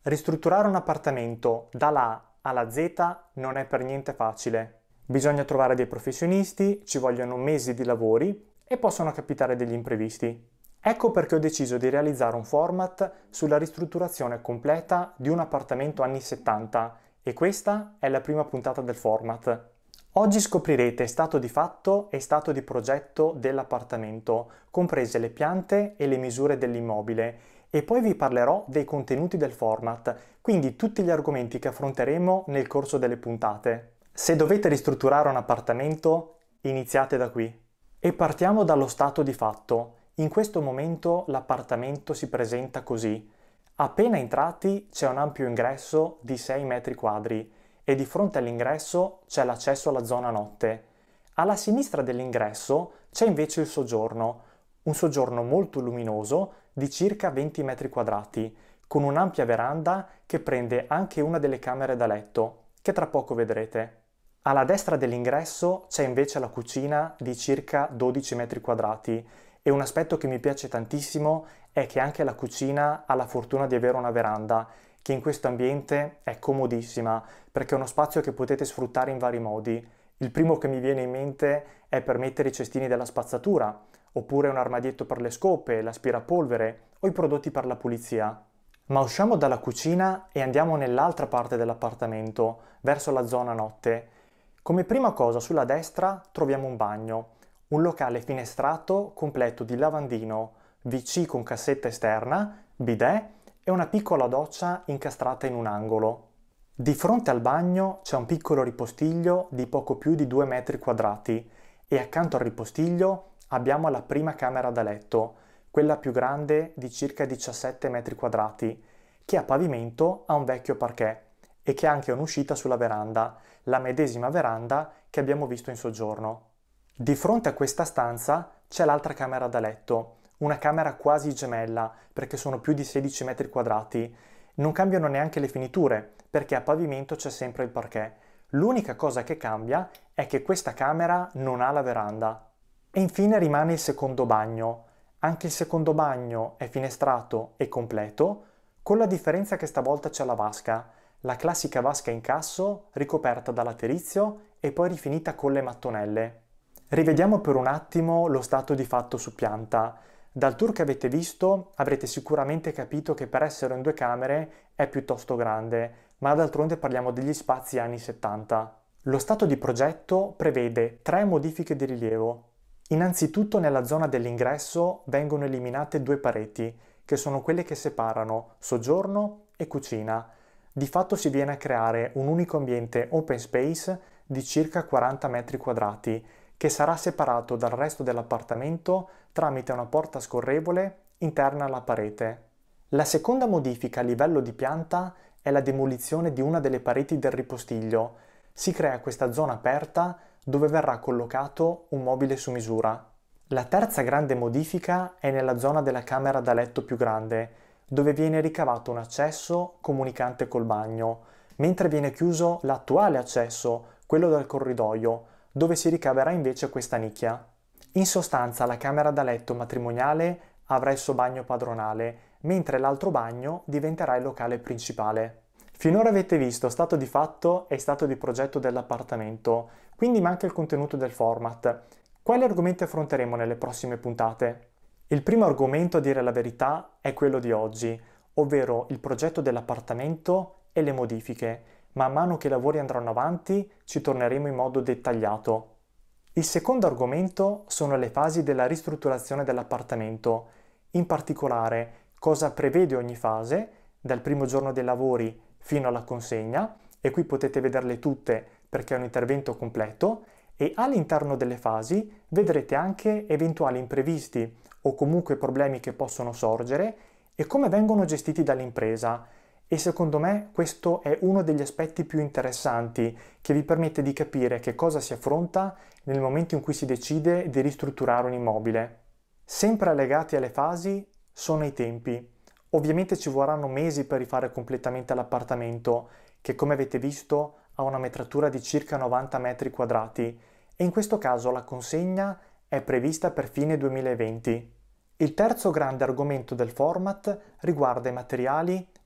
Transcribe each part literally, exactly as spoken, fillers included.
Ristrutturare un appartamento dalla A alla Z non è per niente facile. Bisogna trovare dei professionisti, ci vogliono mesi di lavori e possono capitare degli imprevisti. Ecco perché ho deciso di realizzare un format sulla ristrutturazione completa di un appartamento anni settanta e questa è la prima puntata del format. Oggi scoprirete stato di fatto e stato di progetto dell'appartamento, comprese le piante e le misure dell'immobile, e poi vi parlerò dei contenuti del format, quindi tutti gli argomenti che affronteremo nel corso delle puntate. Se dovete ristrutturare un appartamento, iniziate da qui. E partiamo dallo stato di fatto. In questo momento l'appartamento si presenta così. Appena entrati c'è un ampio ingresso di sei metri quadri e di fronte all'ingresso c'è l'accesso alla zona notte. Alla sinistra dell'ingresso c'è invece il soggiorno, un soggiorno molto luminoso di circa venti metri quadrati, con un'ampia veranda che prende anche una delle camere da letto, che tra poco vedrete. Alla destra dell'ingresso c'è invece la cucina di circa dodici metri quadrati e un aspetto che mi piace tantissimo è che anche la cucina ha la fortuna di avere una veranda, che in questo ambiente è comodissima perché è uno spazio che potete sfruttare in vari modi. Il primo che mi viene in mente è per mettere i cestini della spazzatura, oppure un armadietto per le scope, l'aspirapolvere o i prodotti per la pulizia. Ma usciamo dalla cucina e andiamo nell'altra parte dell'appartamento, verso la zona notte. Come prima cosa sulla destra troviamo un bagno, un locale finestrato completo di lavandino, V C con cassetta esterna, bidet e una piccola doccia incastrata in un angolo. Di fronte al bagno c'è un piccolo ripostiglio di poco più di due metri quadrati e accanto al ripostiglio abbiamo la prima camera da letto, quella più grande di circa diciassette metri quadrati, che a pavimento ha un vecchio parquet e che ha anche un'uscita sulla veranda, la medesima veranda che abbiamo visto in soggiorno. Di fronte a questa stanza c'è l'altra camera da letto, una camera quasi gemella perché sono più di sedici metri quadrati. Non cambiano neanche le finiture perché a pavimento c'è sempre il parquet. L'unica cosa che cambia è che questa camera non ha la veranda. E infine rimane il secondo bagno. Anche il secondo bagno è finestrato e completo, con la differenza che stavolta c'è la vasca, la classica vasca in casso ricoperta da laterizio e poi rifinita con le mattonelle. Rivediamo per un attimo lo stato di fatto su pianta. Dal tour che avete visto avrete sicuramente capito che per essere in due camere è piuttosto grande, ma d'altronde parliamo degli spazi anni settanta. Lo stato di progetto prevede tre modifiche di rilievo. Innanzitutto nella zona dell'ingresso vengono eliminate due pareti, che sono quelle che separano soggiorno e cucina. Di fatto si viene a creare un unico ambiente open space di circa quaranta metri quadrati, che sarà separato dal resto dell'appartamento tramite una porta scorrevole interna alla parete. La seconda modifica a livello di pianta è la demolizione di una delle pareti del ripostiglio. Si crea questa zona aperta dove verrà collocato un mobile su misura. La terza grande modifica è nella zona della camera da letto più grande, dove viene ricavato un accesso comunicante col bagno, mentre viene chiuso l'attuale accesso, quello dal corridoio, dove si ricaverà invece questa nicchia. In sostanza la camera da letto matrimoniale avrà il suo bagno padronale, mentre l'altro bagno diventerà il locale principale. Finora avete visto stato di fatto e stato di progetto dell'appartamento, quindi manca il contenuto del format. Quali argomenti affronteremo nelle prossime puntate? Il primo argomento, a dire la verità, è quello di oggi, ovvero il progetto dell'appartamento e le modifiche. Man mano che i lavori andranno avanti, ci torneremo in modo dettagliato. Il secondo argomento sono le fasi della ristrutturazione dell'appartamento, in particolare cosa prevede ogni fase, dal primo giorno dei lavori fino alla consegna, e qui potete vederle tutte perché è un intervento completo, e all'interno delle fasi vedrete anche eventuali imprevisti o comunque problemi che possono sorgere e come vengono gestiti dall'impresa. E secondo me questo è uno degli aspetti più interessanti che vi permette di capire che cosa si affronta nel momento in cui si decide di ristrutturare un immobile. Sempre legati alle fasi sono i tempi. Ovviamente ci vorranno mesi per rifare completamente l'appartamento, che come avete visto ha una metratura di circa novanta metri quadrati e in questo caso la consegna è prevista per fine duemilaventi. Il terzo grande argomento del format riguarda i materiali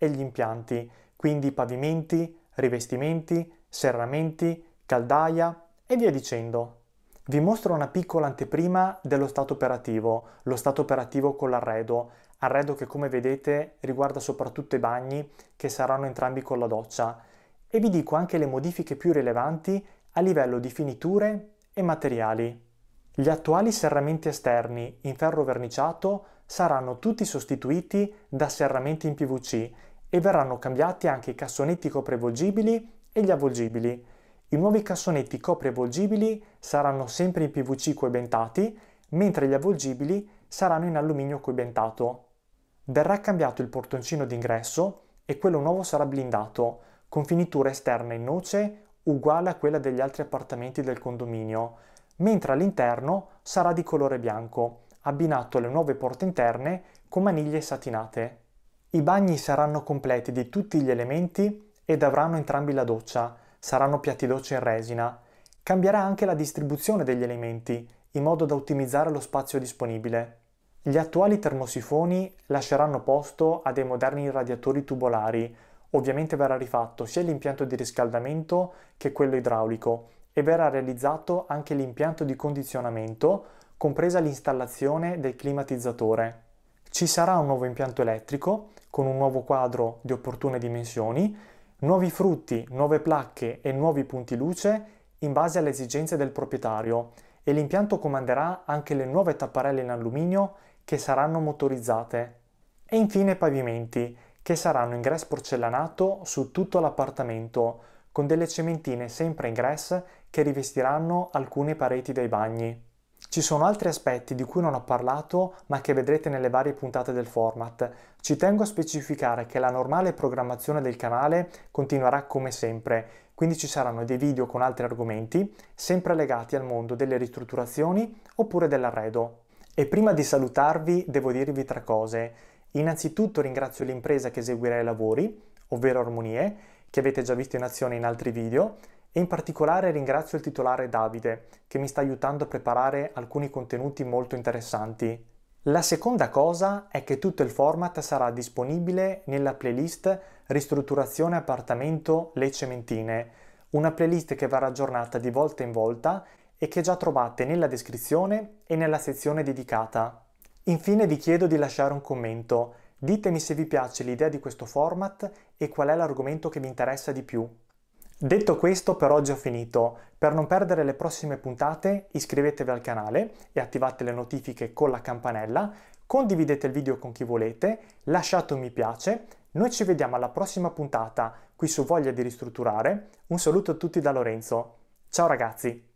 e gli impianti, quindi pavimenti, rivestimenti, serramenti, caldaia e via dicendo. Vi mostro una piccola anteprima dello stato operativo, lo stato operativo con l'arredo, arredo che come vedete riguarda soprattutto i bagni che saranno entrambi con la doccia, e vi dico anche le modifiche più rilevanti a livello di finiture e materiali. Gli attuali serramenti esterni in ferro verniciato saranno tutti sostituiti da serramenti in P V C e verranno cambiati anche i cassonetti copriavvolgibili e gli avvolgibili. I nuovi cassonetti copriavvolgibili saranno sempre in P V C coibentati, mentre gli avvolgibili saranno in alluminio coibentato. Verrà cambiato il portoncino d'ingresso e quello nuovo sarà blindato, con finitura esterna in noce uguale a quella degli altri appartamenti del condominio, mentre all'interno sarà di colore bianco, abbinato alle nuove porte interne con maniglie satinate. I bagni saranno completi di tutti gli elementi ed avranno entrambi la doccia, saranno piatti doccia in resina. Cambierà anche la distribuzione degli elementi, in modo da ottimizzare lo spazio disponibile. Gli attuali termosifoni lasceranno posto a dei moderni radiatori tubolari. Ovviamente verrà rifatto sia l'impianto di riscaldamento che quello idraulico e verrà realizzato anche l'impianto di condizionamento, compresa l'installazione del climatizzatore. Ci sarà un nuovo impianto elettrico con un nuovo quadro di opportune dimensioni, nuovi frutti, nuove placche e nuovi punti luce in base alle esigenze del proprietario, e l'impianto comanderà anche le nuove tapparelle in alluminio che saranno motorizzate. E infine pavimenti, che saranno in grès porcellanato su tutto l'appartamento, con delle cementine sempre in grès che rivestiranno alcune pareti dei bagni. Ci sono altri aspetti di cui non ho parlato ma che vedrete nelle varie puntate del format. Ci tengo a specificare che la normale programmazione del canale continuerà come sempre, quindi ci saranno dei video con altri argomenti, sempre legati al mondo delle ristrutturazioni oppure dell'arredo. E prima di salutarvi devo dirvi tre cose. Innanzitutto ringrazio l'impresa che eseguirà i lavori, ovvero Armonie, che avete già visto in azione in altri video, e in particolare ringrazio il titolare Davide, che mi sta aiutando a preparare alcuni contenuti molto interessanti. La seconda cosa è che tutto il format sarà disponibile nella playlist Ristrutturazione appartamento Le Cementine, una playlist che verrà aggiornata di volta in volta e che già trovate nella descrizione e nella sezione dedicata. Infine vi chiedo di lasciare un commento, ditemi se vi piace l'idea di questo format e qual è l'argomento che vi interessa di più. Detto questo, per oggi ho finito. Per non perdere le prossime puntate iscrivetevi al canale e attivate le notifiche con la campanella, condividete il video con chi volete, lasciate un mi piace. Noi ci vediamo alla prossima puntata qui su Voglia di Ristrutturare. Un saluto a tutti da Lorenzo. Ciao ragazzi!